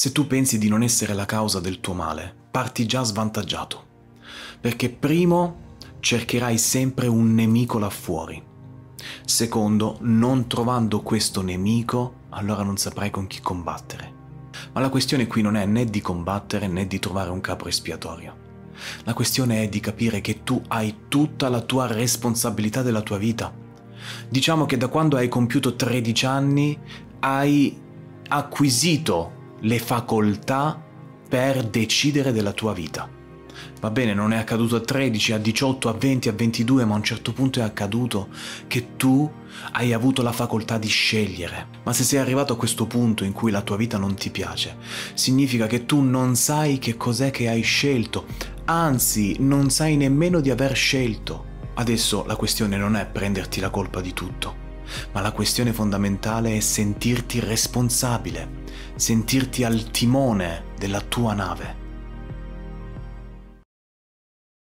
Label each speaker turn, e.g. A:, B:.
A: Se tu pensi di non essere la causa del tuo male, parti già svantaggiato, perché primo cercherai sempre un nemico là fuori. Secondo, non trovando questo nemico, allora non saprai con chi combattere. Ma la questione qui non è né di combattere né di trovare un capro espiatorio. La questione è di capire che tu hai tutta la tua responsabilità della tua vita. Diciamo che da quando hai compiuto 13 anni hai acquisito le facoltà per decidere della tua vita. Va bene, non è accaduto a 13, a 18, a 20, a 22, ma a un certo punto è accaduto che tu hai avuto la facoltà di scegliere. Ma se sei arrivato a questo punto in cui la tua vita non ti piace, significa che tu non sai che cos'è che hai scelto, anzi, non sai nemmeno di aver scelto. Adesso la questione non è prenderti la colpa di tutto, ma la questione fondamentale è sentirti responsabile, sentirti al timone della tua nave.